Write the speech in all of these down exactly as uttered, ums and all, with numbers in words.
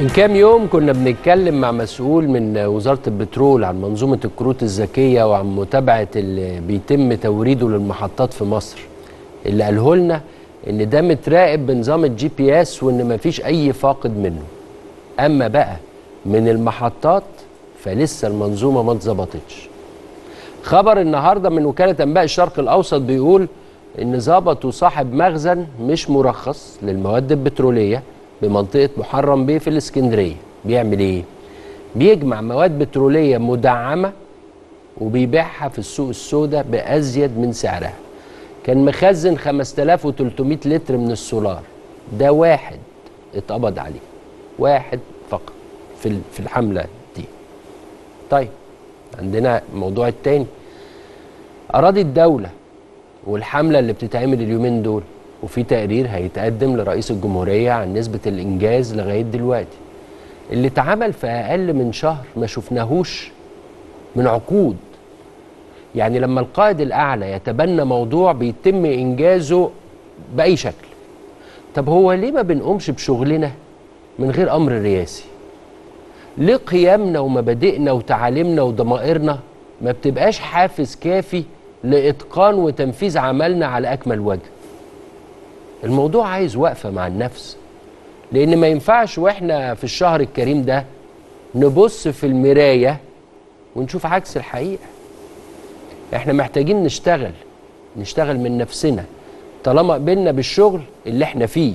من كام يوم كنا بنتكلم مع مسؤول من وزارة البترول عن منظومة الكروت الذكية وعن متابعة اللي بيتم توريده للمحطات في مصر، اللي قاله لنا ان ده متراقب بنظام الجي بي اس وان مفيش اي فاقد منه. اما بقى من المحطات فلسه المنظومة ما اتظبطتش. خبر النهارده من وكالة انباء الشرق الاوسط بيقول ان ظبطوا صاحب مخزن مش مرخص للمواد البترولية بمنطقة محرم بيه في الاسكندرية. بيعمل ايه؟ بيجمع مواد بترولية مدعمة وبيبيعها في السوق السوداء بأزيد من سعرها. كان مخزن خمسة آلاف وثلاثمائة لتر من السولار، ده واحد اتقبض عليه، واحد فقط في في الحملة دي. طيب عندنا الموضوع التاني، أراضي الدولة والحملة اللي بتتعمل اليومين دول، وفي تقرير هيتقدم لرئيس الجمهورية عن نسبة الإنجاز لغاية دلوقتي. اللي اتعمل في أقل من شهر ما شفناهوش من عقود. يعني لما القائد الأعلى يتبنى موضوع بيتم إنجازه بأي شكل. طب هو ليه ما بنقومش بشغلنا من غير أمر رئاسي؟ ليه قيمنا ومبادئنا وتعاليمنا وضمائرنا ما بتبقاش حافز كافي لإتقان وتنفيذ عملنا على أكمل وجه؟ الموضوع عايز وقفة مع النفس، لأن ما ينفعش وإحنا في الشهر الكريم ده نبص في المراية ونشوف عكس الحقيقة. إحنا محتاجين نشتغل نشتغل من نفسنا طالما قبلنا بالشغل اللي إحنا فيه.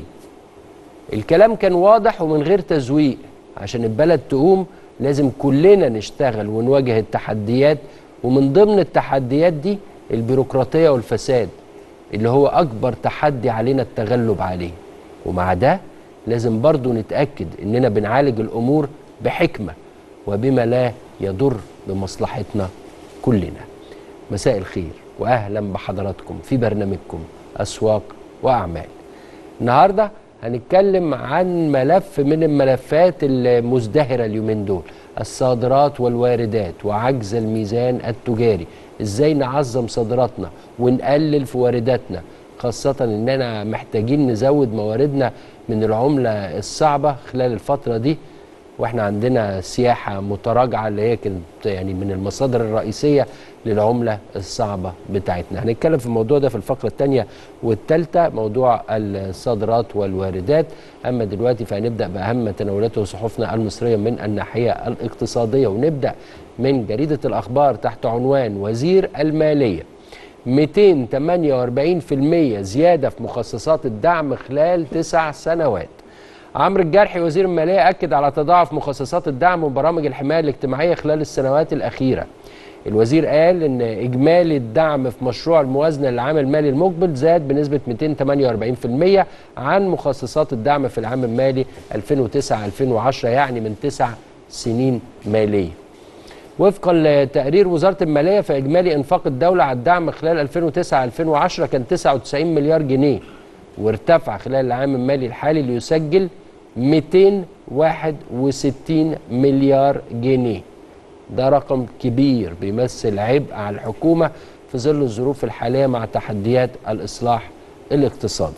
الكلام كان واضح ومن غير تزويق. عشان البلد تقوم لازم كلنا نشتغل ونواجه التحديات، ومن ضمن التحديات دي البيروقراطية والفساد اللي هو أكبر تحدي علينا التغلب عليه. ومع ده لازم برضو نتأكد إننا بنعالج الأمور بحكمة وبما لا يضر بمصلحتنا كلنا. مساء الخير وأهلا بحضراتكم في برنامجكم أسواق وأعمال. النهاردة هنتكلم عن ملف من الملفات المزدهرة اليومين دول، الصادرات والواردات وعجز الميزان التجاري. ازاي نعظم صادراتنا ونقلل في وارداتنا، خاصة اننا محتاجين نزود مواردنا من العملة الصعبة خلال الفترة دي، واحنا عندنا سياحة متراجعة اللي هي كانت يعني من المصادر الرئيسية للعملة الصعبة بتاعتنا. هنتكلم في الموضوع ده في الفقرة الثانية والثالثة، موضوع الصادرات والواردات. أما دلوقتي فهنبدأ بأهم تناولاته وصحفنا المصرية من الناحية الاقتصادية، ونبدأ من جريدة الأخبار تحت عنوان وزير المالية مئتين وثمانية وأربعين بالمئة زيادة في مخصصات الدعم خلال تسع سنوات. عمرو الجرحي وزير المالية أكد على تضاعف مخصصات الدعم وبرامج الحماية الاجتماعية خلال السنوات الأخيرة. الوزير قال إن إجمالي الدعم في مشروع الموازنة للعام المالي المقبل زاد بنسبة مئتين وثمانية وأربعين بالمئة عن مخصصات الدعم في العام المالي ألفين وتسعة ألفين وعشرة، يعني من تسع سنين مالية. وفقا لتقرير وزارة المالية فإجمالي إنفاق الدولة على الدعم خلال ألفين وتسعة ألفين وعشرة كان تسعة وتسعين مليار جنيه، وارتفع خلال العام المالي الحالي ليسجل مئتين وواحد وستين مليار جنيه. ده رقم كبير بيمثل عبء على الحكومة في ظل الظروف الحالية مع تحديات الإصلاح الاقتصادي.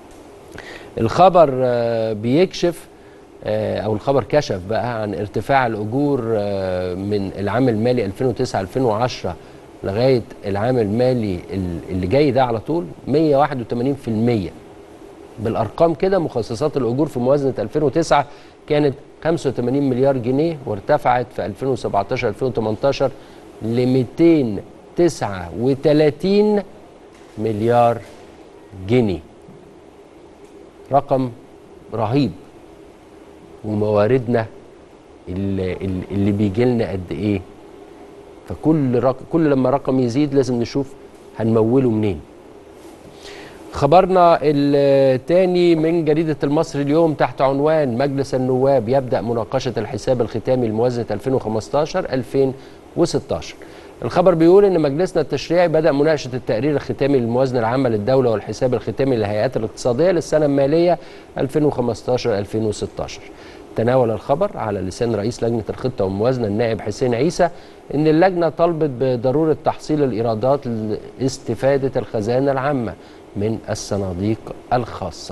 الخبر بيكشف أو الخبر كشف بقى عن ارتفاع الأجور من العام المالي ألفين وتسعة ألفين وعشرة لغاية العام المالي اللي جاي ده على طول مئة وواحد وثمانين بالمئة. بالأرقام كده مخصصات الأجور في موازنة ألفين وتسعة كانت خمسة وثمانين مليار جنيه، وارتفعت في ألفين وسبعتاشر ألفين وثمانتاشر ل مئتين وتسعة وثلاثين مليار جنيه. رقم رهيب. ومواردنا اللي, اللي بيجي لنا قد ايه؟ فكل رق... كل لما رقم يزيد لازم نشوف هنموله منين. خبرنا الثاني من جريدة المصري اليوم تحت عنوان مجلس النواب يبدأ مناقشة الحساب الختامي لموازنة ألفين وخمستاشر ألفين وستاشر. الخبر بيقول ان مجلسنا التشريعي بدأ مناقشة التقرير الختامي للموازنة العامة للدولة والحساب الختامي للهيئات الاقتصادية للسنة المالية ألفين وخمستاشر ألفين وستاشر. تناول الخبر على لسان رئيس لجنة الخطة والموازنة النائب حسين عيسى ان اللجنة طلبت بضرورة تحصيل الإيرادات لاستفادة الخزانة العامة من الصناديق الخاصة.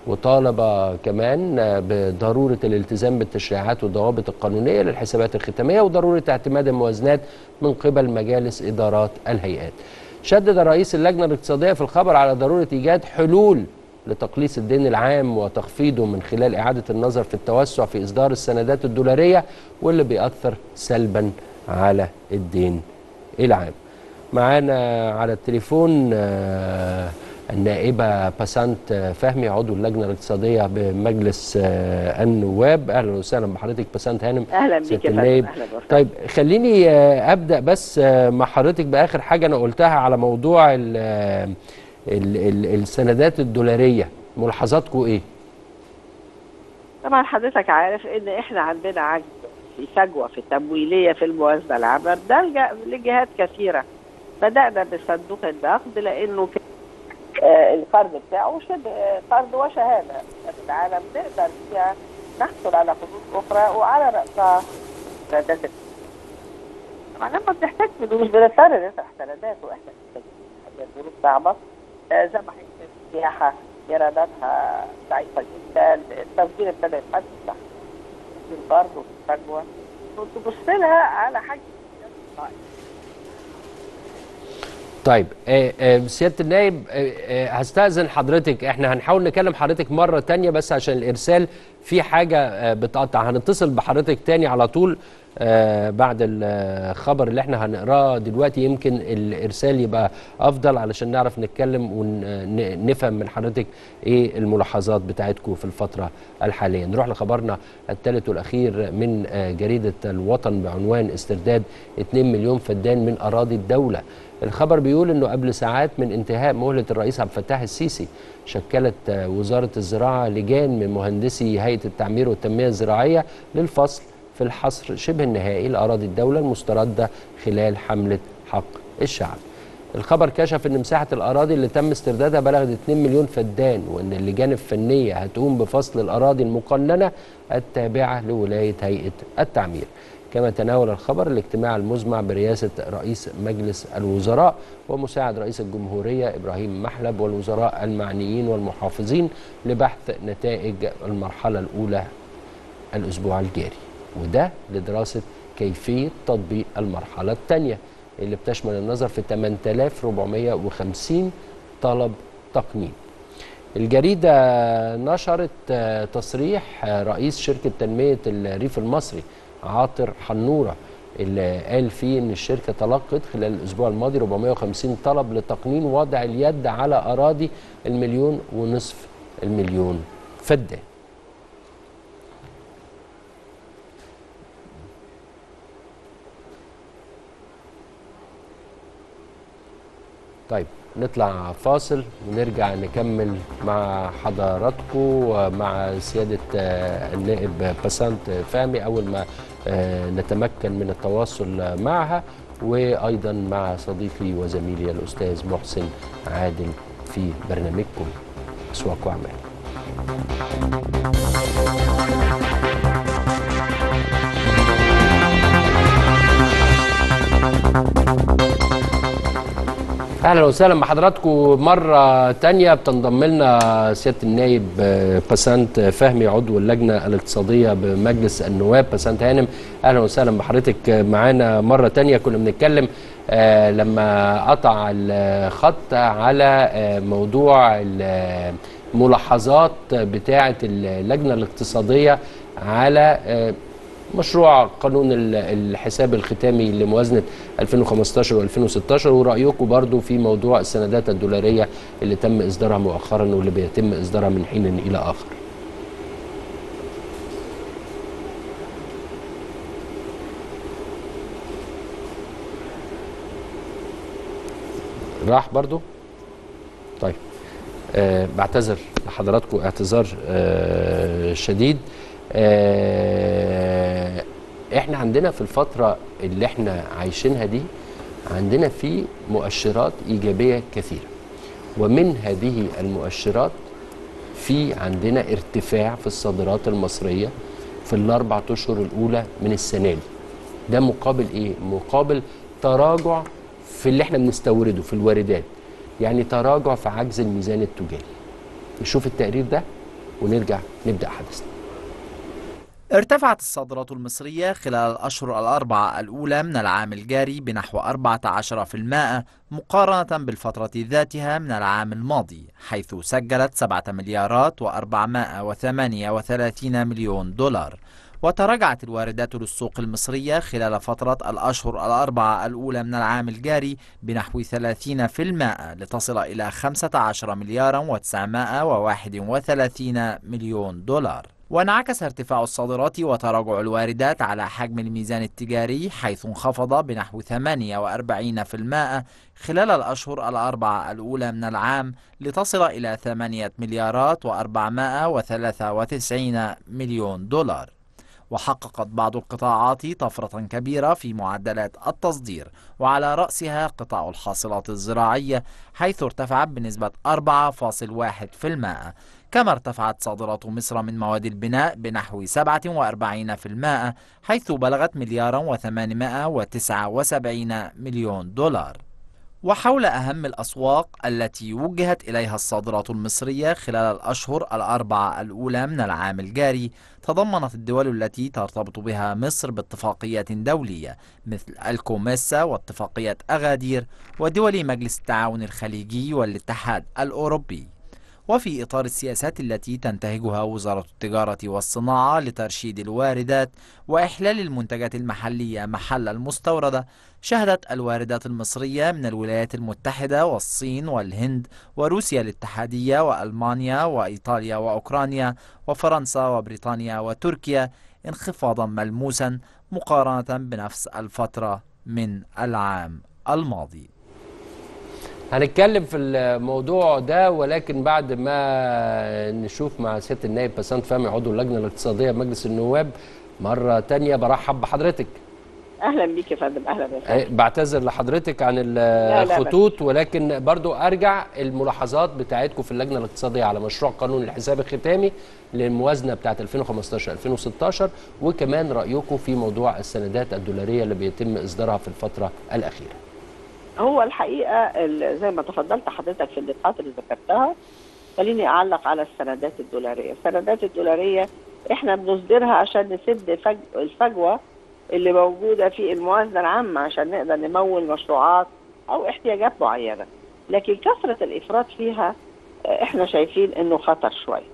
وطالب كمان بضرورة الالتزام بالتشريعات والضوابط القانونية للحسابات الختامية وضرورة اعتماد الموازنات من قبل مجالس إدارات الهيئات. شدد رئيس اللجنة الاقتصادية في الخبر على ضرورة إيجاد حلول لتقليص الدين العام وتخفيضه من خلال إعادة النظر في التوسع في إصدار السندات الدولارية واللي بيأثر سلبا على الدين العام. معانا على التليفون النائبة بسنت فهمي عضو اللجنة الاقتصادية بمجلس النواب. أهلا وسهلا بحضرتك بسنت هانم. أهلا بك يا فندم. أهلا وسهلا. طيب خليني أبدأ بس مع حضرتك بآخر حاجة أنا قلتها على موضوع ال ال ال السندات الدولارية، ملاحظاتكم إيه؟ طبعا حضرتك عارف إن إحنا عندنا عجز في فجوة في التمويلية في الموازنة العامة ده لجهات كثيرة. بدأنا بصندوق النقد لأنه آه القرض بتاعه شبه قرض وشهادة في العالم نقدر فيها نحصل على حدود أخرى وعلى رأسها سندات. طبعا لما بنحتاج فلوس بنضطر ندفع سندات وإحنا محتاجين ظروف صعبة آه زي ما حكيت السياحة إيراداتها ضعيفة جدا، التصدير ابتدى يتفتح في القرض وفي الفجوة كنت بص لها على حاجة. طيب آه آه سيادة النائب آه آه هستأذن حضرتك، احنا هنحاول نكلم حضرتك مرة تانية بس عشان الإرسال في حاجة آه بتقطع. هنتصل بحضرتك تاني على طول آه بعد الخبر اللي احنا هنقراه دلوقتي، يمكن الإرسال يبقى أفضل علشان نعرف نتكلم ونفهم من حضرتك ايه الملاحظات بتاعتكم في الفترة الحالية. نروح لخبرنا الثالث والأخير من آه جريدة الوطن بعنوان استرداد اتنين مليون فدان من أراضي الدولة. الخبر بيقول انه قبل ساعات من انتهاء مهلة الرئيس عبد الفتاح السيسي شكلت وزارة الزراعة لجان من مهندسي هيئة التعمير والتنمية الزراعية للفصل في الحصر شبه النهائي لأراضي الدولة المستردة خلال حملة حق الشعب. الخبر كشف ان مساحة الأراضي اللي تم استردادها بلغت اتنين مليون فدان، وان اللجان الفنية هتقوم بفصل الأراضي المقننة التابعة لولاية هيئة التعمير. كما تناول الخبر الاجتماع المزمع برئاسة رئيس مجلس الوزراء ومساعد رئيس الجمهورية إبراهيم محلب والوزراء المعنيين والمحافظين لبحث نتائج المرحلة الأولى الأسبوع الجاري، وده لدراسة كيفية تطبيق المرحلة الثانية اللي بتشمل النظر في ثمانية آلاف وأربعمائة وخمسين طلب تقنين. الجريدة نشرت تصريح رئيس شركة تنمية الريف المصري عاطر حنورة اللي قال فيه ان الشركه تلقت خلال الاسبوع الماضي أربعمائة وخمسين طلب لتقنين وضع اليد على اراضي المليون ونصف المليون فدان. طيب نطلع فاصل ونرجع نكمل مع حضراتكم ومع سيادة النائب بسنت فهمي أول ما نتمكن من التواصل معها، وأيضا مع صديقي وزميلي الأستاذ محسن عادل في برنامجكم أسواق وأعمال. اهلا وسهلا بحضراتكم مره تانية. بتنضم لنا سياده النائب بسنت فهمي عضو اللجنه الاقتصاديه بمجلس النواب. بسنت هانم اهلا وسهلا بحضرتك معانا مره تانية. كنا بنتكلم آه لما قطع الخط على آه موضوع الملاحظات بتاعه اللجنه الاقتصاديه على آه مشروع قانون الحساب الختامي لموازنة ألفين وخمستاشر وألفين وستاشر، ورأيكم برضو في موضوع السندات الدولارية اللي تم إصدارها مؤخرا واللي بيتم إصدارها من حين إلى آخر. راح برضو؟ طيب أه بعتذر لحضراتكم اعتذار أه شديد. آه احنا عندنا في الفترة اللي احنا عايشينها دي عندنا في مؤشرات إيجابية كثيرة، ومن هذه المؤشرات في عندنا ارتفاع في الصادرات المصرية في الأربع أشهر الأولى من السنة دي. ده مقابل إيه؟ مقابل تراجع في اللي احنا بنستورده في الواردات، يعني تراجع في عجز الميزان التجاري. نشوف التقرير ده. ونرجع نبدأ حدثنا. ارتفعت الصادرات المصرية خلال الأشهر الأربعة الأولى من العام الجاري بنحو أربعة عشر بالمئة مقارنة بالفترة ذاتها من العام الماضي، حيث سجلت سبعة مليارات وأربعمائة وثمانية وثلاثين مليون دولار. وتراجعت الواردات للسوق المصرية خلال فترة الأشهر الأربعة الأولى من العام الجاري بنحو ثلاثين بالمئة لتصل إلى خمسة عشر مليارا وتسعمائة وواحد وثلاثين مليون دولار. وانعكس ارتفاع الصادرات وتراجع الواردات على حجم الميزان التجاري، حيث انخفض بنحو ثمانية وأربعين بالمئة خلال الأشهر الأربعة الأولى من العام لتصل إلى ثمانية مليارات وأربعمائة وثلاثة وتسعين مليون دولار. وحققت بعض القطاعات طفرة كبيرة في معدلات التصدير، وعلى رأسها قطاع الحاصلات الزراعية، حيث ارتفعت بنسبة أربعة فاصلة واحد بالمئة. كما ارتفعت صادرات مصر من مواد البناء بنحو سبعة وأربعين بالمئة، حيث بلغت مليارا وثمانمائة وتسعة وسبعين مليون دولار. وحول أهم الأسواق التي وجهت إليها الصادرات المصرية خلال الأشهر الأربعة الأولى من العام الجاري، تضمنت الدول التي ترتبط بها مصر باتفاقيات دولية مثل الكوميسا واتفاقية أغادير ودول مجلس التعاون الخليجي والاتحاد الأوروبي. وفي إطار السياسات التي تنتهجها وزارة التجارة والصناعة لترشيد الواردات وإحلال المنتجات المحلية محل المستوردة، شهدت الواردات المصرية من الولايات المتحدة والصين والهند وروسيا الاتحادية وألمانيا وإيطاليا وأوكرانيا وفرنسا وبريطانيا وتركيا انخفاضا ملموسا مقارنة بنفس الفترة من العام الماضي. هنتكلم في الموضوع ده، ولكن بعد ما نشوف مع سيادة النائب بسنت فهمي عضو اللجنة الاقتصادية بمجلس النواب مرة تانية. برحب بحضرتك. اهلا بيك يا فندم. اهلا بك. بعتذر لحضرتك عن الخطوط، ولكن برضو ارجع الملاحظات بتاعتكم في اللجنة الاقتصادية على مشروع قانون الحساب الختامي للموازنة بتاعت ألفين وخمستاشر ألفين وستاشر، وكمان رأيكم في موضوع السندات الدولارية اللي بيتم إصدارها في الفترة الأخيرة. هو الحقيقه زي ما تفضلت حضرتك في النقاط اللي ذكرتها، خليني اعلق على السندات الدولاريه. السندات الدولاريه احنا بنصدرها عشان نسد فج... الفجوه اللي موجوده في الموازنه العامه، عشان نقدر نمول مشروعات او احتياجات معينه، لكن كثره الافراط فيها احنا شايفين انه خطر شويه.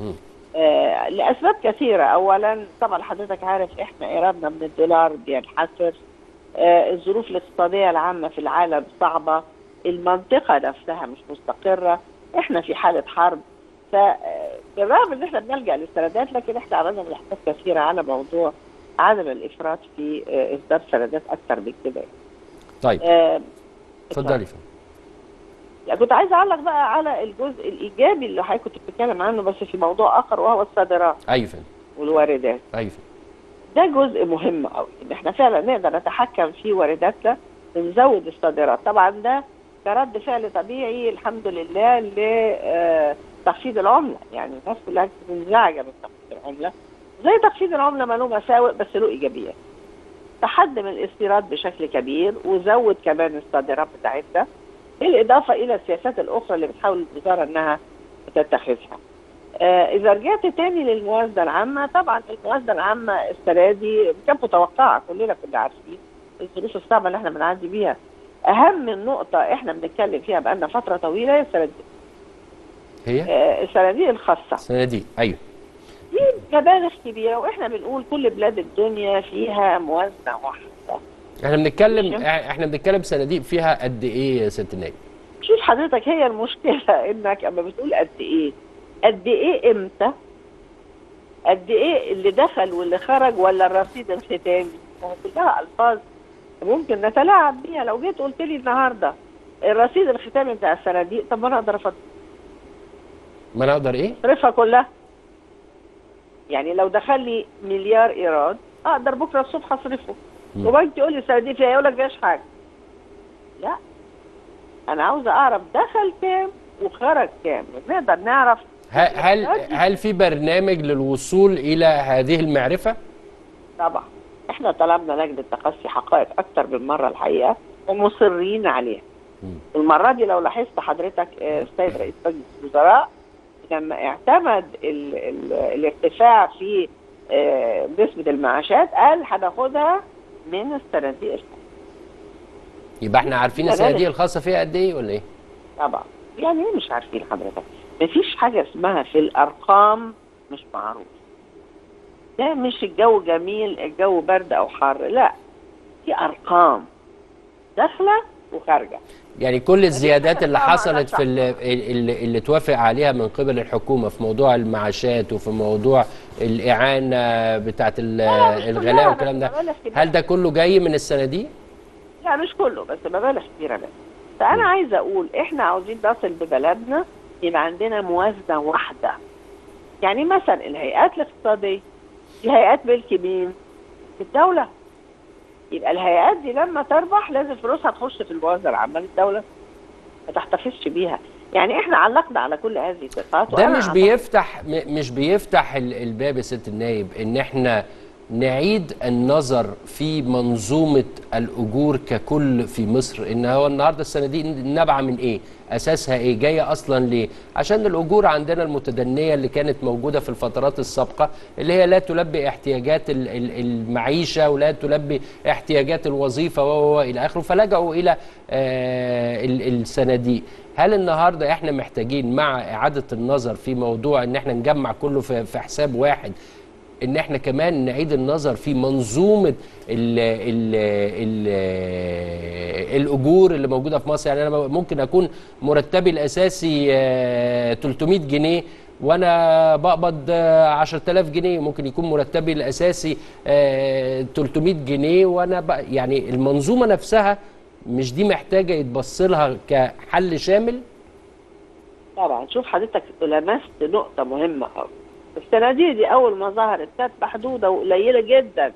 آه لاسباب كثيره. اولا طبعا حضرتك عارف احنا ايرادنا من الدولار بينحسر، آه الظروف الاقتصاديه العامه في العالم صعبه، المنطقه نفسها مش مستقره، احنا في حاله حرب. فبالرغم ان احنا بنلجا للسندات، لكن احنا عملنا ملاحظات كثيره على موضوع عدم الافراط في آه اصدار سندات اكثر من كده. طيب اتفضلي. آه كنت عايزه اعلق بقى على الجزء الايجابي اللي حضرتك كنت بتتكلم عنه، بس في موضوع اخر وهو الصادرات. ايوه والواردات. ايوه ده جزء مهم قوي، ان احنا فعلا نقدر نتحكم في وارداتنا ونزود الصادرات. طبعا ده كرد فعل طبيعي الحمد لله لتخفيض العمله، يعني الناس كلها منزعجه من تخفيض العمله. زي تخفيض العمله ما له مساوئ بس له ايجابيات. تحدم الاستيراد بشكل كبير وزود كمان الصادرات بتاعتنا، بالاضافه الى السياسات الاخرى اللي بتحاول الوزاره انها تتخذها. آه اذا رجعت تاني للموازنه العامه، طبعا الموازنه العامه السنه دي كانت متوقعه، كلنا كنا عارفين الظروف الصعبه اللي احنا بنعدي بيها. اهم نقطه احنا بنتكلم فيها بقالنا فتره طويله هي الصناديق. هي آه الصناديق الخاصه. الصناديق ايوه. دي مبالغ كبيره، واحنا بنقول كل بلاد الدنيا فيها موازنه واحده. احنا بنتكلم احنا بنتكلم صناديق فيها قد ايه يا ست النائب؟ شوف حضرتك، هي المشكله انك اما بتقول قد ايه، قد ايه امتى؟ قد ايه اللي دخل واللي خرج ولا الرصيد الختامي؟ كلها الفاظ ممكن نتلاعب بيها. لو جيت قلت لي النهارده الرصيد الختامي بتاع الصناديق، طب ما انا اقدر افضل. ما انا اقدر ايه؟ اصرفها كلها. يعني لو دخل لي مليار ايراد اقدر بكره الصبح اصرفه. وبنك يقول لي الصناديق فيها، يقول لك فيهاش حاجه. لا، انا عاوزه اعرف دخل كام وخرج كام، نقدر نعرف. هل هل في برنامج للوصول الى هذه المعرفه؟ طبعا احنا طلبنا لجنه تقصي حقائق اكتر من مره الحقيقه، ومصرين عليها. المره دي لو لاحظت حضرتك السيد رئيس مجلس الوزراء لما اعتمد ال ال الارتفاع في آه نسبه المعاشات قال هناخدها من الصناديق الخاصه. يبقى احنا عارفين الصناديق الخاصه فيها قد ايه ولا ايه؟ طبعا. يعني ايه مش عارفين حضرتك؟ مفيش حاجه اسمها في الارقام مش معروف. ده مش الجو جميل، الجو برد او حر، لا، في ارقام داخله وخارجه. يعني كل الزيادات اللي حصلت في اللي, اللي, اللي توافق عليها من قبل الحكومه في موضوع المعاشات وفي موضوع الاعانه بتاعت الغلاء والكلام ده، هل ده كله جاي من الصناديق؟ لا مش كله، بس مبالغ كبيره. بس فانا عايزه اقول احنا عاوزين نصل ببلدنا يبقى عندنا موازنه واحده. يعني مثلا الهيئات الاقتصاديه دي هيئات ملك مين؟ الدوله. يبقى الهيئات دي لما تربح لازم فلوسها تخش في الموازنه العامه للدوله، ما تحتفظش بيها. يعني احنا علقنا على كل هذه القطاعات. ده مش بيفتح مش بيفتح الباب يا سياده النائب ان احنا نعيد النظر في منظومه الاجور ككل في مصر؟ ان هو النهارده الصناديق نابعه من ايه؟ اساسها ايه؟ جايه اصلا ليه؟ عشان الاجور عندنا المتدنيه اللي كانت موجوده في الفترات السابقه، اللي هي لا تلبي احتياجات المعيشه ولا تلبي احتياجات الوظيفه و الى اخره، فلجأوا الى آه الصناديق. هل النهارده احنا محتاجين مع اعاده النظر في موضوع ان احنا نجمع كله في حساب واحد، ان احنا كمان نعيد النظر في منظومه ال ال ال الاجور اللي موجوده في مصر؟ يعني انا ممكن اكون مرتبي الاساسي ثلاثمائة جنيه وانا بقبض عشرة آلاف جنيه، ممكن يكون مرتبي الاساسي ثلاثمائة جنيه وانا يعني المنظومه نفسها مش دي محتاجه يتبص لها كحل شامل؟ طبعا. شوف حضرتك لمست نقطه مهمه قوي. الصناديق دي اول ما ظهرت كانت محدوده وقليله جدا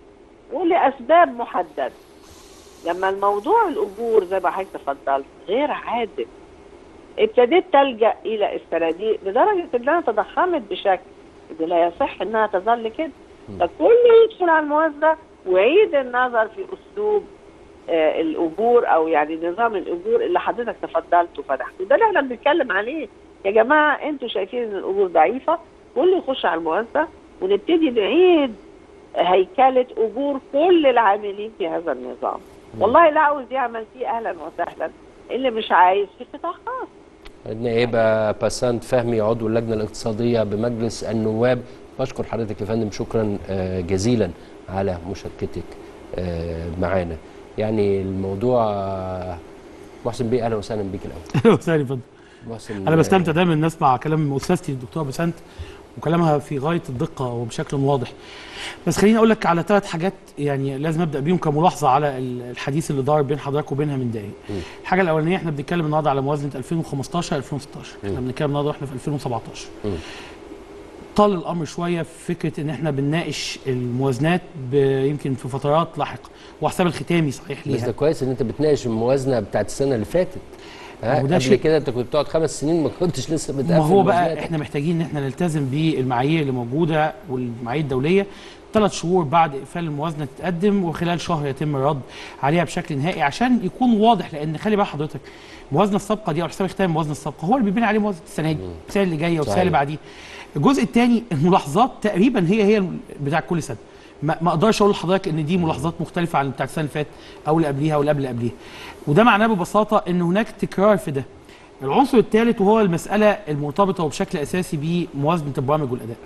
ولاسباب محدده. لما الموضوع الاجور زي ما حضرتك تفضلت غير عادل، ابتديت تلجا الى الصناديق لدرجه انها تضخمت بشكل لا يصح انها تظل كده. فكله يدخل على الموازنه ويعيد النظر في اسلوب آه الاجور، او يعني نظام الاجور اللي حضرتك تفضلت وفتحته. ده اللي احنا بنتكلم عليه. يا جماعه انتوا شايفين ان الاجور ضعيفه، كله يخش على الموازنه ونبتدي نعيد هيكله اجور كل العاملين في هذا النظام. والله اللي عاوز يعمل فيه اهلا وسهلا، اللي مش عايز في قطاع خاص. النائبه بسنت فهمي عضو اللجنه الاقتصاديه بمجلس النواب، بشكر حضرتك يا فندم شكرا جزيلا على مشاركتك معانا. يعني الموضوع محسن بيه اهلا وسهلا بيك الاول. اهلا وسهلا يا فندم. محسن انا بستمتع دايما ان اسمع كلام استاذتي الدكتوره بسنت، وكلامها في غايه الدقه وبشكل واضح. بس خليني اقول لك على ثلاث حاجات يعني لازم ابدا بيهم كملاحظه على الحديث اللي دار بين حضرتك وبينها من دقايق. الحاجه الاولانيه، احنا بنتكلم النهارده على موازنه ألفين وخمستاشر ألفين وستاشر، احنا بنتكلم النهارده احنا في ألفين وسبعتاشر. م. طال الامر شويه في فكره ان احنا بنناقش الموازنات يمكن في فترات لاحقه، وحساب الختامي صحيح ليها. بس ده كويس ان انت بتناقش الموازنه بتاعت السنه اللي فاتت. قبل شيء كده انت كنت بتقعد خمس سنين ما كنتش لسه بتقفل. ما هو بقى احنا محتاجين ان احنا نلتزم بالمعايير اللي موجوده والمعايير الدوليه. ثلاث شهور بعد اقفال الموازنه تتقدم، وخلال شهر يتم الرد عليها بشكل نهائي عشان يكون واضح. لان خلي بال حضرتك الموازنه السابقه دي او حساب الختامي الموازنه السابقه هو اللي بيبني عليه موازنه السنه دي، السنه اللي جايه والسنه اللي بعديها. الجزء الثاني الملاحظات تقريبا هي هي بتاع كل سنه. ما اقدرش اقول لحضرتك ان دي ملاحظات مختلفه عن بتاعت السنه اللي فاتت او اللي قبليها او اللي قبل اللي قبليها. وده معناه ببساطه ان هناك تكرار في ده. العنصر الثالث وهو المساله المرتبطه وبشكل اساسي بموازنه البرامج والاداء.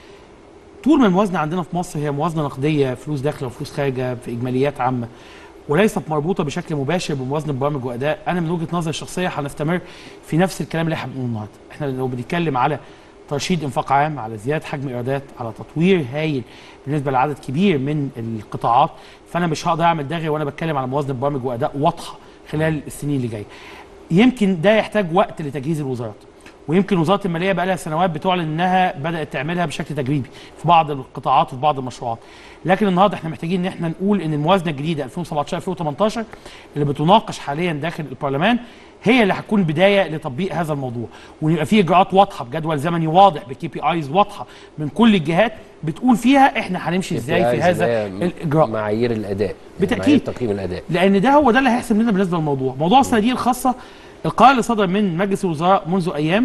طول ما الموازنه عندنا في مصر هي موازنه نقديه، فلوس داخله وفلوس خارجه في اجماليات عامه، وليست مربوطه بشكل مباشر بموازنه برامج واداء، انا من وجهه نظري الشخصيه هنستمر في نفس الكلام اللي احنا بنقوله النهارده. احنا لو بنتكلم على ترشيد انفاق عام، على زياده حجم ايرادات، على تطوير هايل بالنسبه لعدد كبير من القطاعات، فانا مش هقدر اعمل ده غير وانا بتكلم على موازنه برامج واداء واضحه خلال السنين اللي جايه. يمكن ده يحتاج وقت لتجهيز الوزارات، ويمكن وزاره الماليه بقى لها سنوات بتعلن انها بدات تعملها بشكل تجريبي في بعض القطاعات وفي بعض المشروعات. لكن النهارده احنا محتاجين ان احنا نقول ان الموازنه الجديده ألفين وسبعتاشر ألفين وتمنتاشر اللي بتناقش حاليا داخل البرلمان هي اللي هتكون بدايه لتطبيق هذا الموضوع، ويبقى في اجراءات واضحه بجدول زمني واضح بكي بي ايز واضحه من كل الجهات بتقول فيها احنا هنمشي ازاي في هذا الاجراء. معايير الاداء بالتاكيد، تقييم الاداء، لان ده هو ده اللي هيحسم لنا بالنسبه للموضوع. موضوع الصناديق الخاصه، القرار اللي صدر من مجلس الوزراء منذ ايام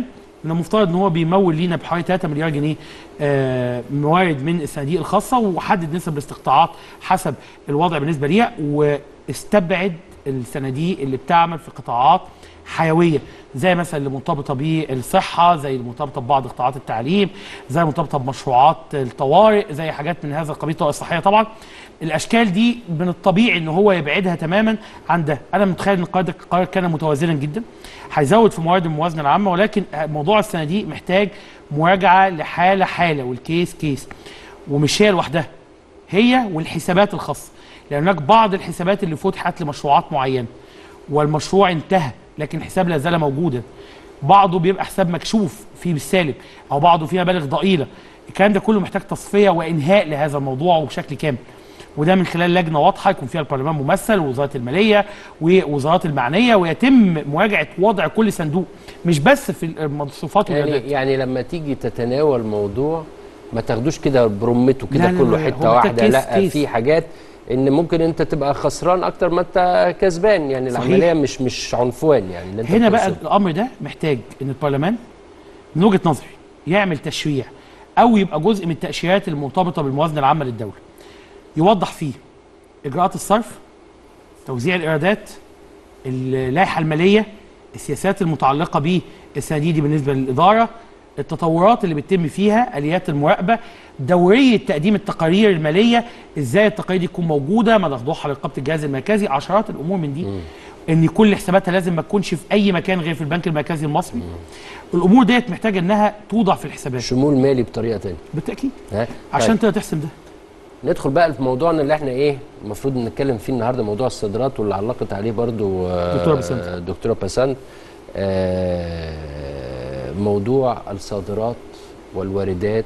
من المفترض ان هو بيمول لينا بحوالي ثلاثة مليار جنيه آه موارد من الصناديق الخاصه، وحدد نسب الاستقطاعات حسب الوضع بالنسبه ليها، واستبعد الصناديق اللي بتعمل في قطاعات حيويه زي مثلا اللي مرتبطه بالصحه، زي اللي مرتبطه ببعض قطاعات التعليم، زي مرتبطه بمشروعات الطوارئ، زي حاجات من هذا القبيل، الطوارئ الصحيه طبعا. الاشكال دي من الطبيعي ان هو يبعدها تماما عن ده. انا متخيل ان القرار كان متوازنا جدا، هيزود في موارد الموازنه العامه، ولكن موضوع الصناديق محتاج مراجعه لحاله حاله والكيس كيس، ومش هي لوحدها، هي والحسابات الخاصه، لان هناك بعض الحسابات اللي فتحت لمشروعات معينه والمشروع انتهى لكن الحساب لا زال موجودا، بعضه بيبقى حساب مكشوف فيه بالسالب او بعضه فيه مبالغ ضئيله. الكلام ده كله محتاج تصفيه وانهاء لهذا الموضوع وبشكل كامل، وده من خلال لجنه واضحه يكون فيها البرلمان ممثل ووزاره الماليه ووزارات المعنيه، ويتم مراجعه وضع كل صندوق مش بس في المصروفات يعني والإيرادات. يعني لما تيجي تتناول موضوع ما تاخدوش كده برمته كده كله حته هو واحده، كيس لا كيس. في حاجات ان ممكن انت تبقى خسران اكتر ما انت كسبان، يعني صحيح. العمليه مش مش عنفوان يعني اللي انت هنا بقى بتقصده. الامر ده محتاج ان البرلمان من وجهه نظري يعمل تشريع او يبقى جزء من التاشيرات المرتبطه بالموازنه العامه للدوله، يوضح فيه اجراءات الصرف، توزيع الايرادات، اللائحه الماليه، السياسات المتعلقه بالصناديق دي بالنسبه للاداره، التطورات اللي بتتم فيها، اليات المراقبه، دوريه تقديم التقارير الماليه، ازاي التقارير دي تكون موجوده، مدى خضوعها لرقابه الجهاز المركزي، عشرات الامور من دي. م. ان كل حساباتها لازم ما تكونش في اي مكان غير في البنك المركزي المصري. م. الامور ديت محتاجه انها توضع في الحسابات، شمول مالي بطريقه ثانيه بالتاكيد ها؟ عشان طيب. تقدر تحسم ده. ندخل بقى في موضوعنا اللي احنا ايه المفروض نتكلم فيه النهارده، موضوع الصادرات واللي علقت عليه برضو دكتوره بسنت دكتوره بسنت. آه موضوع الصادرات والواردات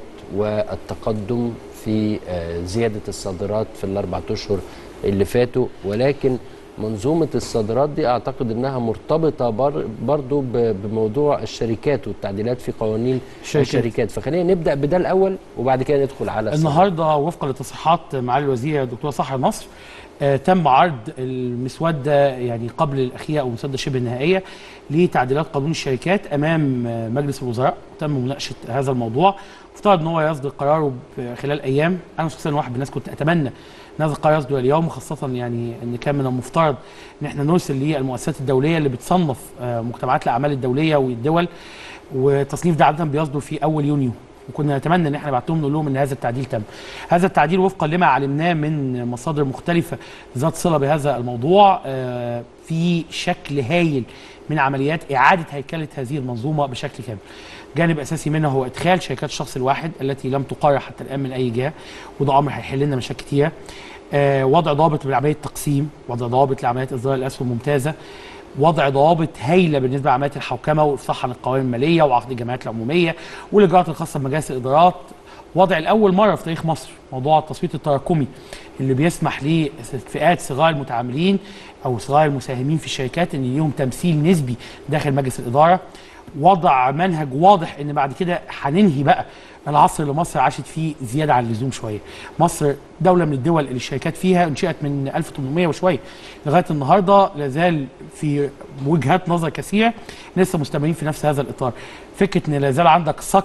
والتقدم في آه زياده الصادرات في الاربع اشهر اللي فاتوا، ولكن منظومه الصادرات دي اعتقد انها مرتبطه بر برضو بموضوع الشركات والتعديلات في قوانين الشركات, الشركات. فخلينا نبدا بده الاول وبعد كده ندخل على النهارده وفقا لتصريحات معالي الوزير الدكتوره سحر نصر آه تم عرض المسوده يعني قبل الاخيره او المسوده شبه النهائيه لتعديلات قانون الشركات امام آه مجلس الوزراء، وتم مناقشه هذا الموضوع. مفترض ان هو يصدر قراره خلال ايام. انا شخصيا واحد من الناس كنت اتمنى ان هذا القرار يصدر اليوم، خاصه يعني ان كان من المفترض ان احنا نرسل للمؤسسات الدوليه اللي بتصنف آه مجتمعات الاعمال الدوليه والدول، والتصنيف ده عاده بيصدر في اول يونيو، وكنا نتمنى ان احنا نبعت لهم نقول لهم ان هذا التعديل تم. هذا التعديل وفقا لما علمناه من مصادر مختلفه ذات صله بهذا الموضوع آه في شكل هايل من عمليات اعاده هيكله هذه المنظومه بشكل كامل. جانب اساسي منها هو ادخال شركات الشخص الواحد التي لم تقرر حتى الان من اي جهه، وده امر هيحل لنا مشاكل كتيره. آه وضع ضابط لعمليه التقسيم، وضع ضابط لعمليات اصدار الاسهم الممتازه، وضع ضوابط هايله بالنسبه لعمليات الحوكمه والافصاح عن القوائم الماليه وعقد الجمعيات العموميه والاجراءات الخاصه بمجالس الادارات. وضع لاول مره في تاريخ مصر موضوع التصويت التراكمي اللي بيسمح لفئات صغار المتعاملين او صغار المساهمين في الشركات ان ليهم تمثيل نسبي داخل مجلس الاداره. وضع منهج واضح ان بعد كده هننهي بقى العصر اللي مصر عاشت فيه زياده عن اللزوم شويه. مصر دوله من الدول اللي الشركات فيها انشئت من ألف وثمانمائة وشويه لغايه النهارده، لازال في وجهات نظر كثيره لسه مستمرين في نفس هذا الاطار. فكره ان لازال عندك صك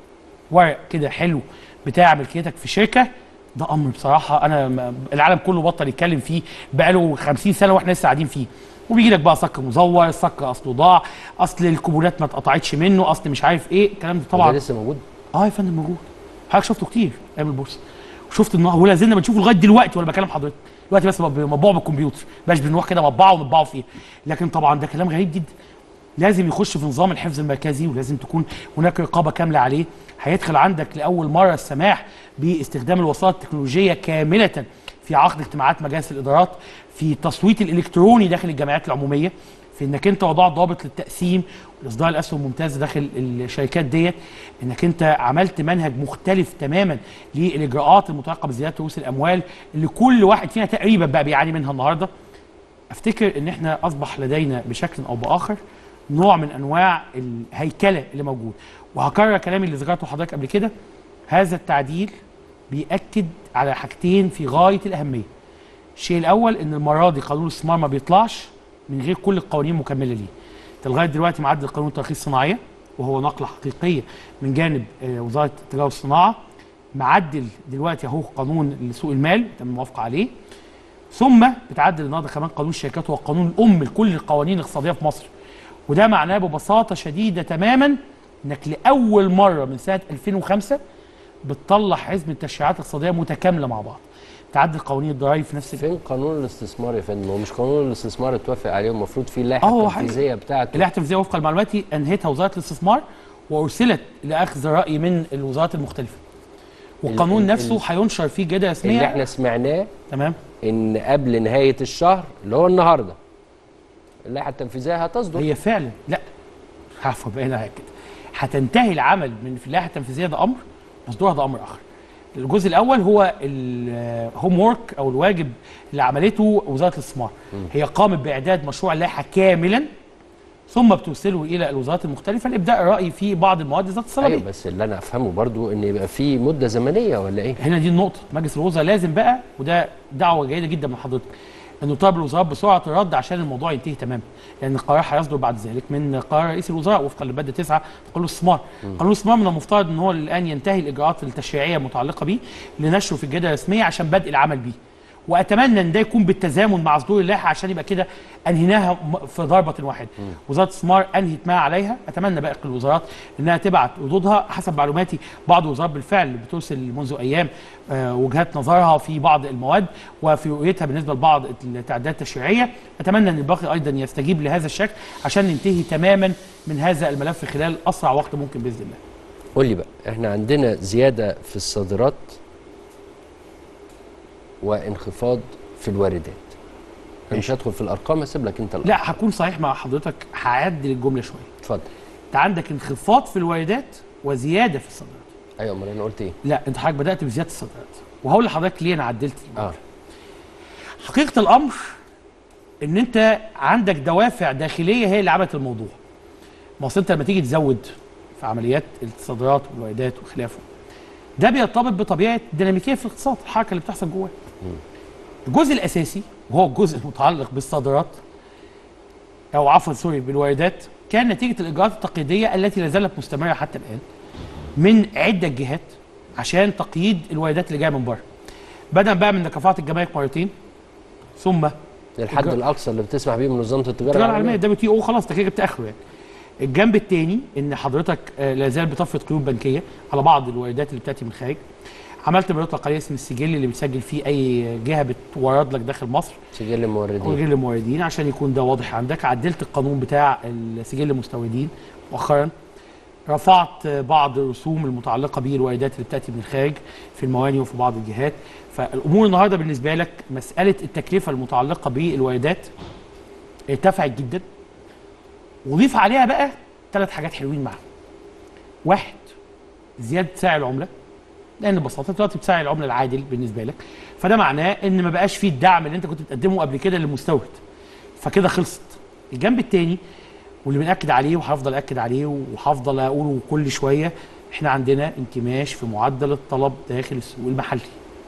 ورق كده حلو بتاع ملكيتك في شركه، ده امر بصراحه انا العالم كله بطل يتكلم فيه بقاله خمسين سنه واحنا لسه قاعدين فيه، وبيجي لك بقى صك مزور، صك اصله ضاع، اصل الكوبونات ما اتقطعتش منه، اصل مش عارف ايه الكلام ده. طبعا ده لسه موجود. اه يا فندم موجود، حضرتك شفته كتير ايام البورصه، وشفت النهارده ولا زلنا بنشوفه لغايه دلوقتي وانا بكلم حضرتك دلوقتي، بس مطبوع بالكمبيوتر، مش بنروح كده مطبعه ونطبعه فيه. لكن طبعا ده كلام غريب جدا، لازم يخش في نظام الحفظ المركزي ولازم تكون هناك رقابه كامله عليه. هيدخل عندك لاول مره السماح باستخدام الوسائط التكنولوجيه كامله في عقد اجتماعات مجالس الادارات، في التصويت الالكتروني داخل الجمعيات العموميه، في انك انت وضعت ضابط للتقسيم واصدار الاسهم الممتازه داخل الشركات ديت، انك انت عملت منهج مختلف تماما للاجراءات المتعلقه بزياده رؤوس الاموال اللي كل واحد فينا تقريبا بقى بيعاني منها النهارده. افتكر ان احنا اصبح لدينا بشكل او باخر نوع من انواع الهيكله اللي موجود. وهكرر كلامي اللي ذكرته حضرتك قبل كده، هذا التعديل بيأكد على حاجتين في غايه الاهميه. الشيء الاول ان المره دي قانون الاستثمار ما بيطلعش من غير كل القوانين المكمله ليه. انت لغايه دلوقتي معدل قانون الترخيص الصناعيه وهو نقله حقيقيه من جانب وزاره التجاره والصناعه. معدل دلوقتي اهو قانون سوق المال تم الموافقه عليه، ثم بتعدل النهارده كمان قانون الشركات، وهو القانون الام لكل القوانين الاقتصاديه في مصر. وده معناه ببساطه شديده تماما انك لاول مره من سنه ألفين وخمسة بتطلع حزمه تشريعات اقتصاديه متكامله مع بعض. تعدل قوانين الضرائب في نفس فين قانون الاستثمار يا فندم؟ هو مش قانون الاستثمار اتوافق عليه المفروض فيه اللائحه اه التنفيذيه بتاعته؟ اللائحه التنفيذيه وفقا لمعلوماتي انهتها وزاره الاستثمار وارسلت لاخذ الراي من الوزارات المختلفه. والقانون ال- نفسه ال- هينشر فيه جدل رسميه. اللي احنا سمعناه تمام. ان قبل نهايه الشهر اللي هو النهارده اللائحه التنفيذيه هتصدر. هي فعلا لا عفوا بقينا كده هتنتهي العمل من في اللائحه التنفيذيه، ده امر، مصدورها ده امر اخر. الجزء الاول هو الهوم وورك او الواجب اللي عملته وزاره الاستثمار. هي قامت باعداد مشروع اللائحه كاملا ثم بترسله الى الوزارات المختلفه لابداء الراي في بعض المواد ذات الصلابيه. ايوه بس اللي انا افهمه برضو ان يبقى في مده زمنيه ولا ايه؟ هنا دي النقطه، مجلس الوزراء لازم بقى، وده دعوه جيده جدا من حضرتك، انه يطالب الوزارات بسرعه الرد عشان الموضوع ينتهي تماما، لان القرار هيصدر بعد ذلك من قرار رئيس الوزراء وفقا للماده تسعة قانون الاستثمار. قانون الاستثمار من المفترض ان هو الان ينتهي الاجراءات التشريعيه المتعلقه به لنشره في الجريده الرسميه عشان بدء العمل به. واتمنى ان ده يكون بالتزامن مع صدور اللائحه عشان يبقى كده انهيناها م- في ضربه واحده. وزاره الاستثمار انهت ما عليها، اتمنى باقي الوزارات انها تبعت ردودها. حسب معلوماتي بعض الوزارات بالفعل بترسل منذ ايام آه وجهات نظرها في بعض المواد وفي رؤيتها بالنسبه لبعض التعديلات التشريعيه. اتمنى ان الباقي ايضا يستجيب لهذا الشكل عشان ننتهي تماما من هذا الملف خلال اسرع وقت ممكن باذن الله. قول لي بقى، احنا عندنا زياده في الصادرات وانخفاض في الواردات. انا مش هدخل في الارقام، هسيب لك انت الارقام. لا هكون صحيح مع حضرتك، هعدل الجمله شويه. اتفضل. انت عندك انخفاض في الواردات وزياده في الصادرات. ايوه امال انا قلت ايه؟ لا انت حضرتك بدات بزياده الصادرات، وهقول لحضرتك ليه انا عدلت اه حقيقه الامر ان انت عندك دوافع داخليه هي اللي عملت الموضوع. ما اصل انت لما تيجي تزود في عمليات الصادرات والواردات وخلافه، ده بيرتبط بطبيعه الديناميكيه في الاقتصاد، الحركه اللي بتحصل جواه. الجزء الاساسي وهو الجزء المتعلق بالصادرات او عفوا سوري بالواردات كان نتيجه الاجراءات التقليديه التي لا زالت مستمره حتى الان من عده جهات عشان تقييد الواردات اللي جايه من بره. بدءا بقى من كفاءه الجمارك مرتين، ثم الحد الج- الاقصى اللي بتسمح بيه منظمه التجاره التجاره العالميه العالميه. دبليو تي او، خلاص ده كده جبت اخره يعني. الجنب الثاني ان حضرتك آه، لا زال بتفرض قيود بنكيه على بعض الواردات اللي بتاتي من الخارج. عملت بيانات قليله اسم السجل اللي بتسجل فيه اي جهه بتورد لك داخل مصر سجل الموردين. وسجل الموردين عشان يكون ده واضح عندك. عدلت القانون بتاع سجل المستوردين مؤخرا. رفعت بعض الرسوم المتعلقه بالواردات اللي بتاتي من الخارج في المواني وفي بعض الجهات. فالامور النهارده بالنسبه لك مساله التكلفه المتعلقه بالواردات ارتفعت جدا، وضيف عليها بقى ثلاث حاجات حلوين معاها. واحد، زياده سعر العمله، لان ببساطه دلوقتي بسعر العمله العادل بالنسبه لك، فده معناه ان ما بقاش فيه الدعم اللي انت كنت بتقدمه قبل كده للمستورد، فكده خلصت. الجنب الثاني واللي بنأكد عليه وهفضل أكد عليه وهفضل أقوله كل شوية، احنا عندنا انكماش في معدل الطلب داخل السوق المحلي،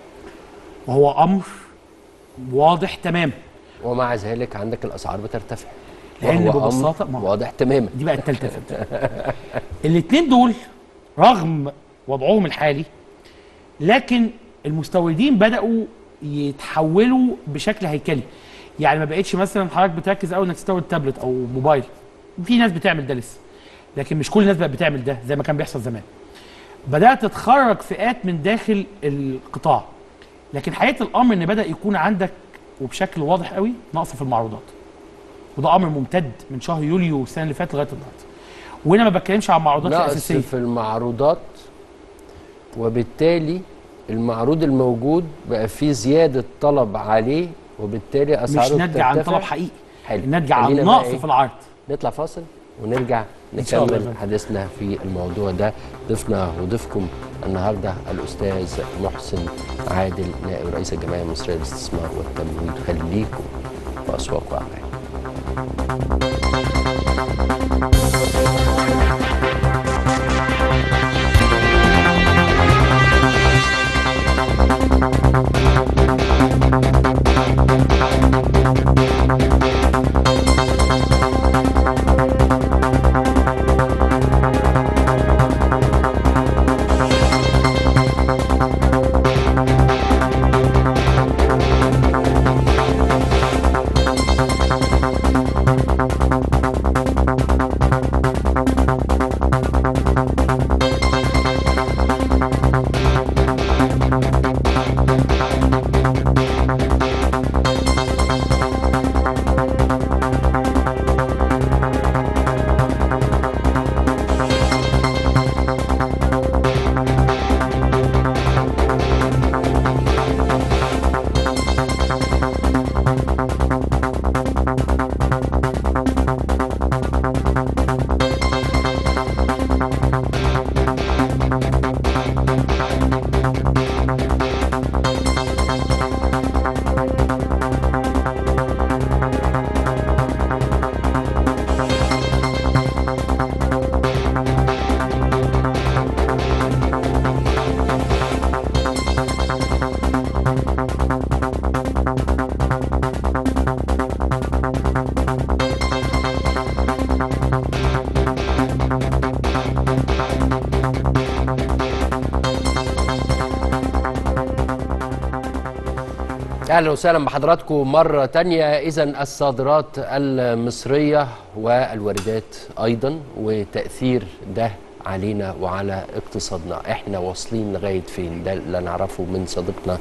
وهو أمر واضح تماما. ومع ذلك عندك الاسعار بترتفع، لأن وهو ببساطة أمر واضح تماما. دي بقى الثالثة فهمت. الاثنين دول رغم وضعهم الحالي، لكن المستوردين بدأوا يتحولوا بشكل هيكلي. يعني ما بقتش مثلا حضرتك بتركز قوي انك تستورد تابلت او موبايل، في ناس بتعمل ده لسه، لكن مش كل الناس بقت بتعمل ده زي ما كان بيحصل زمان. بدأت تتخرج فئات من داخل القطاع، لكن حقيقة الأمر إن بدأ يكون عندك وبشكل واضح قوي نقص في المعروضات، وده أمر ممتد من شهر يوليو السنة اللي فاتت لغاية النهارده. وهنا ما بتكلمش عن معروضات نقص الأساسية في المعروضات، وبالتالي المعروض الموجود بقى فيه زيادة طلب عليه، وبالتالي مش أسعاره ناتجة عن بترتفع. طلب حقيقي، حلو. ناتجة عن خلينا بقى نقص إيه؟ في العرض. نطلع فاصل ونرجع إن شاء الله. نكمل حديثنا في الموضوع ده. ضيفنا وضيفكم النهارده الأستاذ محسن عادل، نائب رئيس الجمعية المصرية للاستثمار والتمويل. خليكم في أسواق وأعمال. اهلا وسهلا بحضراتكم مره تانية. اذا الصادرات المصريه والواردات ايضا وتاثير ده علينا وعلى اقتصادنا، احنا واصلين لغايه فين؟ ده اللي نعرفه من صديقنا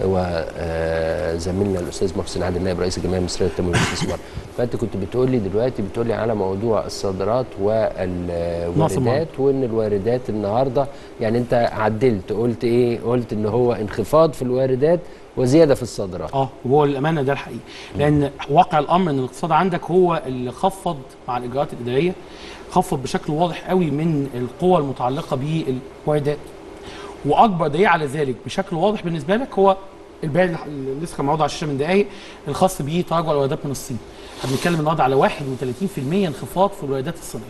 وزميلنا الاستاذ محسن عادل نائب رئيس الجمعيه المصريه للتنميه والاستثمار. فانت كنت بتقول لي دلوقتي بتقول لي على موضوع الصادرات والواردات، وان الواردات النهارده يعني انت عدلت قلت ايه؟ قلت ان هو انخفاض في الواردات وزياده في الصادرات. اه وهو للامانه ده الحقيقي، لان واقع الامر ان الاقتصاد عندك هو اللي خفض مع الاجراءات الاداريه، خفض بشكل واضح قوي من القوى المتعلقه بالواردات. واكبر دليل على ذلك بشكل واضح بالنسبه لك هو البيان اللي لسه كان معروض على الشاشه من دقائق الخاص بتراجع الواردات من الصين. احنا بنتكلم النهارده على واحد وثلاثين بالمئة انخفاض في الواردات الصينيه.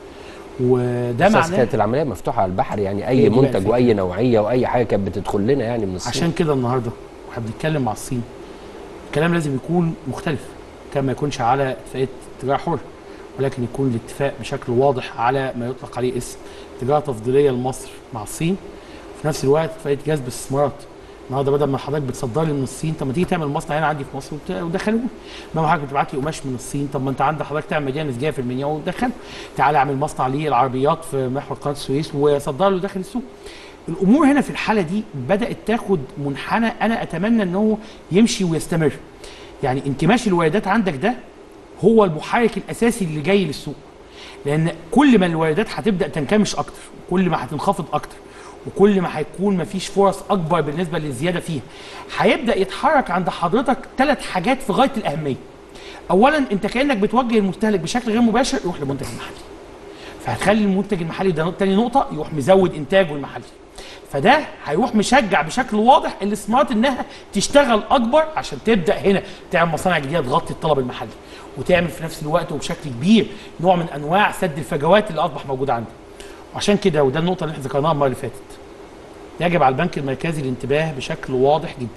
وده معناه كانت العمليه مفتوحه على البحر، يعني اي منتج واي نوعيه واي حاجه كانت بتدخل لنا يعني من الصين. عشان كده النهارده واحنا بنتكلم مع الصين الكلام لازم يكون مختلف، كان ما يكونش على اتفاقيه تجاره حره، ولكن يكون الاتفاق بشكل واضح على ما يطلق عليه اسم تجاره تفضيليه لمصر مع الصين، وفي نفس الوقت اتفاقيه جذب الاستثمارات. النهارده بدل ما حضرتك بتصدر لي من الصين، طب ما تيجي تعمل مصنع هنا عندي في مصر ودخلوه. ما حضرتك بتبعت لي قماش من الصين، طب ما انت عندك حضرتك تعمل مدينه نسجيه في المنيا ودخله. تعالى اعمل مصنع للعربيات في محور قناه السويس وصدر له داخل السوق. الامور هنا في الحاله دي بدات تاخد منحنى انا اتمنى ان هو يمشي ويستمر. يعني انكماش الواردات عندك ده هو المحرك الاساسي اللي جاي للسوق، لان كل ما الواردات هتبدا تنكمش اكتر، وكل ما هتنخفض اكتر، وكل ما هيكون مفيش فرص اكبر بالنسبه للزياده فيها، هيبدا يتحرك عند حضرتك ثلاث حاجات في غايه الاهميه. اولا انت كانك بتوجه المستهلك بشكل غير مباشر يروح للمنتج المحلي، فهتخلي المنتج المحلي ده تاني نقطه يروح مزود انتاجه المحلي، فده هيروح مشجع بشكل واضح الاستثمارات انها تشتغل اكبر عشان تبدا هنا تعمل مصانع جديده تغطي الطلب المحلي، وتعمل في نفس الوقت وبشكل كبير نوع من انواع سد الفجوات اللي اصبح موجوده عندك. وعشان كده وده النقطه اللي احنا ذكرناها المره اللي فاتت، يجب على البنك المركزي الانتباه بشكل واضح جدا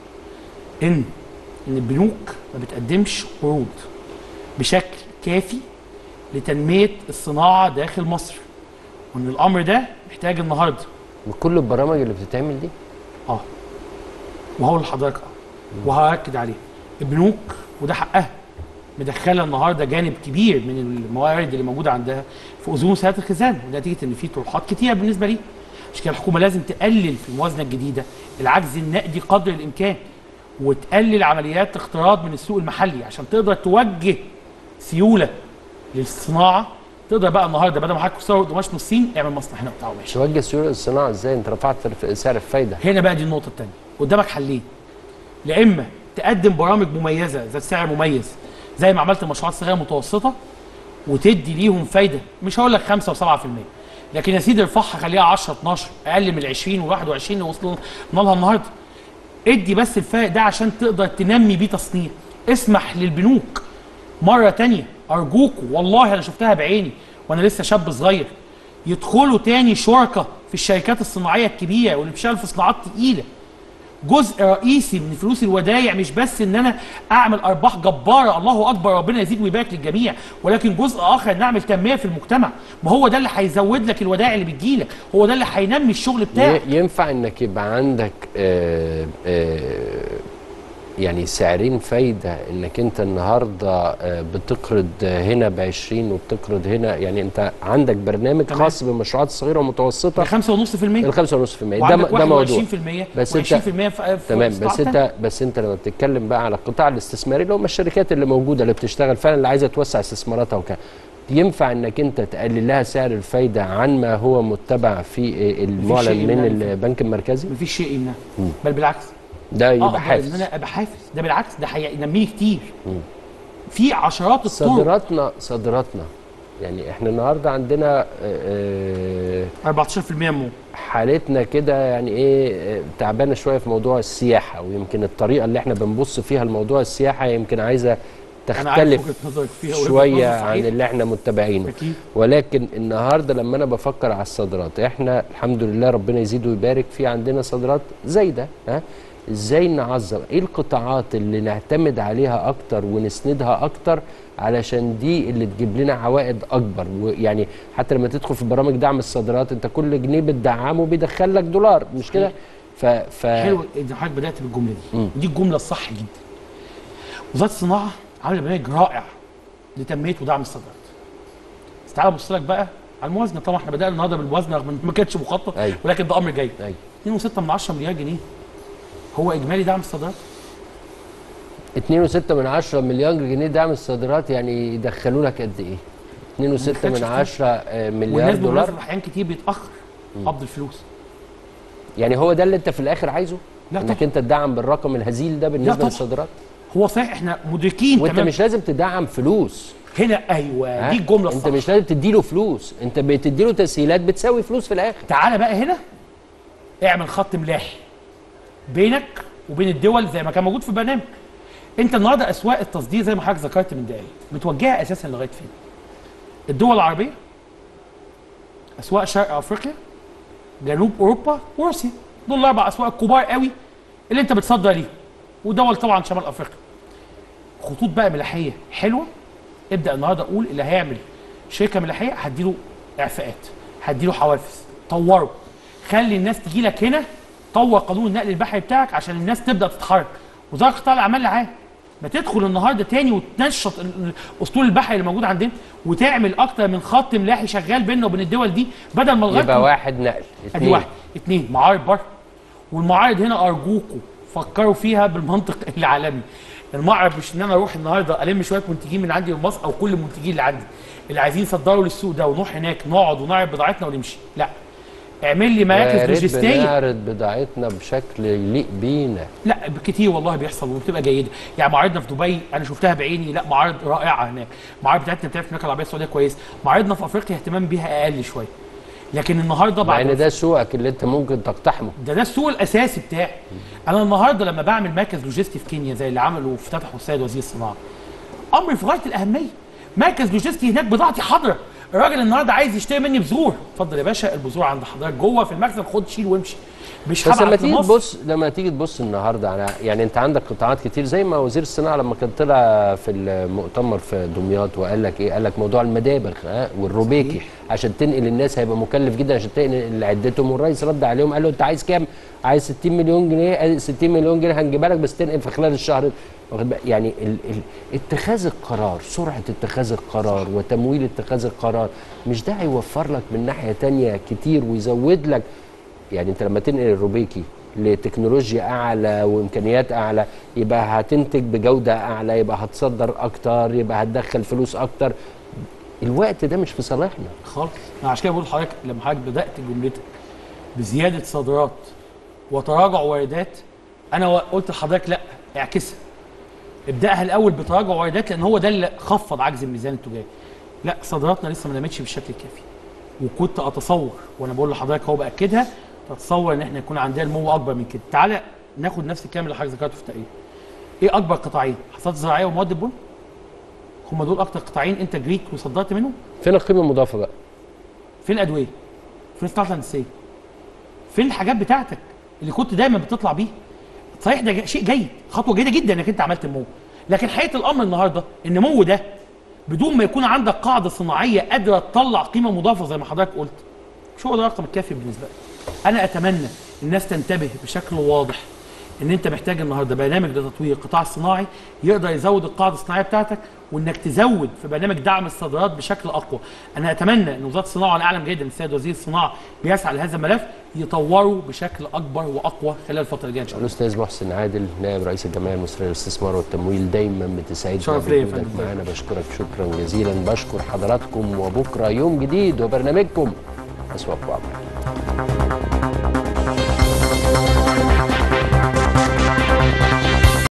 ان ان البنوك ما بتقدمش قروض بشكل كافي لتنميه الصناعه داخل مصر، وان الامر ده محتاج النهارده وكل البرامج اللي بتتعمل دي اه وهو اللي حضرتك اه وهاكد عليه البنوك وده حقها مدخله النهارده جانب كبير من الموارد اللي موجوده عندها في اذون سياده الخزانه، وده نتيجه ان في طروحات كتيره بالنسبه ليه. عشان كده الحكومه لازم تقلل في الموازنه الجديده العجز النقدي قدر الامكان، وتقلل عمليات اقتراض من السوق المحلي عشان تقدر توجه سيوله للصناعه. تقدر بقى النهارده بدل ما حضرتك تستورد قماش من الصين اعمل مصنع هنا بتاعه ماشي. توجه سيوله للصناعه ازاي؟ انت رفعت سعر الفايده. هنا بقى دي النقطه الثانيه، قدامك حلين، لا اما تقدم برامج مميزه ذات سعر مميز زي ما عملت المشروعات الصغيره المتوسطه وتدي ليهم فايده، مش هقول لك خمسة وسبعة في المية، لكن يا سيدي ارفعها خليها عشرة اتناشر اقل من ال عشرين والواحد وعشرين اللي وصلنا لها النهارده. ادي بس الفارق ده عشان تقدر تنمي بيه تصنيع. اسمح للبنوك مره ثانيه ارجوكوا، والله انا شفتها بعيني وانا لسه شاب صغير، يدخلوا تاني شركاء في الشركات الصناعيه الكبيره واللي بتشتغل في صناعات تقيله. جزء رئيسي من فلوس الودايع مش بس ان انا اعمل ارباح جباره، الله اكبر ربنا يزيد ويبارك للجميع، ولكن جزء اخر ان اعمل تنميه في المجتمع. ما هو ده اللي هيزود لك الودائع اللي بتجيلك، هو ده اللي هينمي الشغل بتاعك. ينفع انك يبقى عندك آآ آآ يعني سعرين فايده، انك انت النهارده بتقرض هنا ب عشرين وبتقرض هنا، يعني انت عندك برنامج تمام. خاص بالمشروعات الصغيره والمتوسطه خمسة ونص في المية خمسة ونص في المية ده ده موضوع بس انت في تمام. بس انت بس انت لما بتتكلم بقى على القطاع الاستثماري اللي هم الشركات اللي موجوده اللي بتشتغل فعلا اللي عايزه توسع استثماراتها وكده، ينفع انك انت تقلل لها سعر الفايده عن ما هو متبع في المعلن من البنك المركزي؟ مفيش شيء يمنع، بل بالعكس ده يبقى حافز. ان انا ابقى حافز، ده بالعكس ده هينميه كتير. مم. في عشرات الطرق. صادراتنا صادراتنا يعني احنا النهارده عندنا أربعتاشر في المية نمو. حالتنا كده يعني ايه تعبانه شويه في موضوع السياحه، ويمكن الطريقه اللي احنا بنبص فيها لموضوع السياحه يمكن عايزه تختلف شويه عن اللي احنا متبعينه. أكيد. ولكن النهارده لما انا بفكر على الصادرات، احنا الحمد لله ربنا يزيد ويبارك في عندنا صادرات زايده، ها ازاي نعظم؟ ايه القطاعات اللي نعتمد عليها اكتر ونسندها اكتر علشان دي اللي تجيب لنا عوائد اكبر؟ ويعني حتى لما تدخل في برامج دعم الصادرات انت كل جنيه بتدعمه بيدخل لك دولار، مش كده؟ ف ف حلو ان حضرتك بدات بالجمله دي، مم. ودي الجمله الصح جدا. وزاره الصناعه عامله برنامج رائع لتنميه ودعم الصادرات. بس تعالى بص لك بقى على الموازنه، طبعا احنا بدانا النهارده بالموازنه رغم إن ما كانتش مخطط، أيوة. ولكن ده امر جيد. أيوة. اتنين وستة من عشرة مليار جنيه هو اجمالي دعم الصادرات. اتنين وستة من عشرة مليار جنيه دعم الصادرات، يعني يدخلوا لك قد ايه؟ اتنين وستة من عشرة مليار والناس دولار. بالمناسبه احيان كتير بيتاخر قبض الفلوس. يعني هو ده اللي انت في الاخر عايزه؟ لا انك طبعا. انت تدعم بالرقم الهزيل ده بالنسبه طبعا. للصادرات؟ هو صحيح احنا مدركين وانت تمام. مش لازم تدعم فلوس هنا ايوه دي الجمله الصح. انت مش لازم تديله فلوس، انت بتديله تسهيلات بتساوي فلوس في الاخر. تعالى بقى هنا اعمل خط ملاحي بينك وبين الدول زي ما كان موجود في البرنامج. انت النهارده اسواق التصدير زي ما حضرتك ذكرت من دقايق متوجهه اساسا لغايه فين؟ الدول العربيه، اسواق شرق افريقيا، جنوب اوروبا، وروسيا. دول الاربع اسواق الكبار قوي اللي انت بتصدر ليهم، ودول طبعا شمال افريقيا. خطوط بقى ملاحيه حلوه. ابدا النهارده اقول اللي هيعمل شركه ملاحيه هديله اعفاءات، هديله حوافز، طوره، خلي الناس تجي لك هنا، طور قانون النقل البحري بتاعك عشان الناس تبدا تتحرك. وزاره قطاع الاعمال العام ما تدخل النهارده تاني وتنشط الاسطول البحري اللي موجود عندنا، وتعمل اكتر من خط ملاحي شغال بيننا وبين الدول دي، بدل ما لغايه يبقى واحد نقل ادي اتنين. واحد اتنين معارض بره. والمعارض هنا ارجوكم فكروا فيها بالمنطق العالمي. المعرض مش ان انا اروح النهارده الم شويه منتجين من عندي من مصر او كل المنتجين اللي عندي اللي عايزين يصدروا للسوق ده ونروح هناك نقعد ونعرض بضاعتنا ونمشي، لا. اعمل لي مراكز لوجستيه. بنعرض بضاعتنا بشكل يليق بينا. لا كتير والله بيحصل وبتبقى جيده، يعني معارضنا في دبي انا شفتها بعيني، لا معارض رائعه هناك، معارض بتاعتنا بتاعت المملكه العربيه السعوديه كويس، معارضنا في افريقيا اهتمام بيها اقل شويه. لكن النهارده مع بعد ان ده سوقك اللي انت ممكن تقتحمه. ده ده السوق الاساسي بتاعي. انا النهارده لما بعمل مركز لوجستي في كينيا زي اللي عمله وافتتحه السيد وزير الصناعه، امر في غايه الاهميه. مركز لوجستي هناك بضاعتي حاضره، الراجل النهارده عايز يشتري مني بذور، اتفضل يا باشا البذور عند حضرتك جوه في المخزن، خد شيل وامشي. مش بس لما هبعت تيجي لمصر. تبص لما تيجي تبص النهارده على، يعني انت عندك قطاعات كتير زي ما وزير الصناعه لما كان طلع في المؤتمر في دمياط وقال لك ايه؟ قال لك موضوع المدابغ ها والروبيكي عشان تنقل الناس هيبقى مكلف جدا عشان تنقل عدتهم، والرئيس رد عليهم قال له انت عايز كام؟ عايز ستين مليون جنيه، ستين مليون جنيه هنجيبها لك بس تنقل في خلال الشهر. يعني ال ال اتخاذ القرار، سرعه اتخاذ القرار وتمويل اتخاذ القرار، مش ده هيوفر لك من ناحيه ثانيه كتير ويزود لك. يعني انت لما تنقل الروبيكي لتكنولوجيا اعلى وامكانيات اعلى يبقى هتنتج بجوده اعلى، يبقى هتصدر اكتر، يبقى هتدخل فلوس اكتر. الوقت ده مش في صالحنا خالص. انا عشان كده بقول لحضرتك لما حضرتك بدات جملتك بزياده صادرات وتراجع واردات، انا قلت لحضرتك لا اعكسها، ابداها الاول بتراجع واردات لان هو ده اللي خفض عجز الميزان التجاري. لا صادراتنا لسه ما نمتش بالشكل الكافي، وكنت اتصور وانا بقول لحضرتك اهو باكدها، اتصور ان احنا يكون عندنا نمو اكبر من كده. تعالى ناخد نفس الكلام اللي حضرتك ذكرته في التقرير. ايه اكبر قطاعين؟ حصاد زراعيه ومواد البن. هم دول اكتر قطاعين انت جريت وصدرت منهم. فين القيمه المضافه بقى؟ فين الادويه؟ فين الصناعه الهندسيه؟ فين الحاجات بتاعتك اللي كنت دايما بتطلع بيها؟ صحيح ده شيء جيد، خطوه جيده جدا انك انت عملت نمو، لكن حقيقه الامر النهارده النمو ده بدون ما يكون عندك قاعده صناعيه قادره تطلع قيمه مضافه زي ما حضرتك قلت، مش هو ده الرقم الكافي بالنسبه لي. انا اتمنى الناس تنتبه بشكل واضح ان انت محتاج النهارده برنامج لتطوير القطاع الصناعي يقدر يزود القاعده الصناعيه بتاعتك، وانك تزود في برنامج دعم الصادرات بشكل اقوى. انا اتمنى ان وزاره الصناعه، وانا اعلم جدا السيد وزير الصناعه بيسعى لهذا الملف، يطوروا بشكل اكبر واقوى خلال الفتره الجايه ان شاء الله. الاستاذ محسن عادل نائب رئيس الجمعيه المصريه للاستثمار والتمويل، دايما بتسعدنا شرف ليا يا بوجودك فندم. معانا، بشكرك شكرا جزيلا. بشكر حضراتكم، وبكره يوم جديد وبرنامجكم اسواق وعمل.